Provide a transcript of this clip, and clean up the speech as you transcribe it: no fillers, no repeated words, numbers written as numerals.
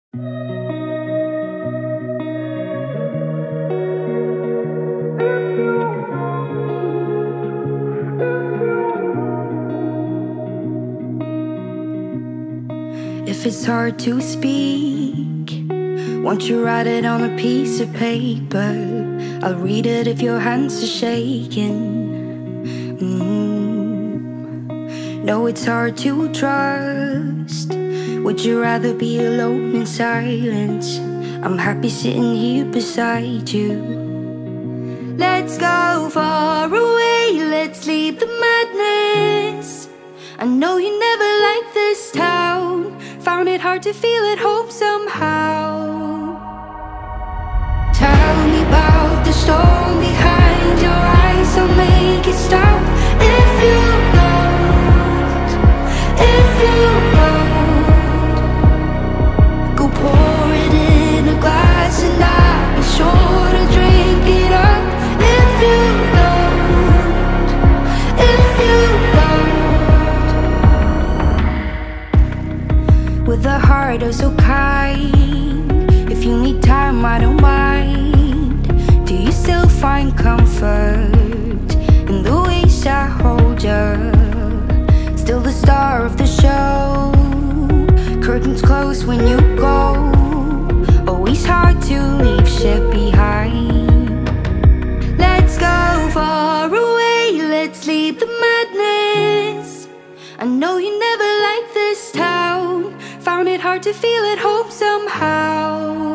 If it's hard to speak, won't you write it on a piece of paper? I'll read it if your hands are shaking. No, it's hard to trust. Would you rather be alone in silence? I'm happy sitting here beside you. Let's go far away, let's leave the madness. I know you never liked this town, found it hard to feel at home somehow. Tell me about the storm behind your eyes, I'll make it stop. If you don't, go pour it in a glass and I'll be sure to drink it up. If you don't, with a heart oh so kind, if you need time I don't mind. Do you still find comfort in the ways I hold you? Still the star of the show, curtains close when you go. Always hard to leave shit behind. Let's go far away, let's leave the madness. I know you never liked this town, found it hard to feel at home somehow.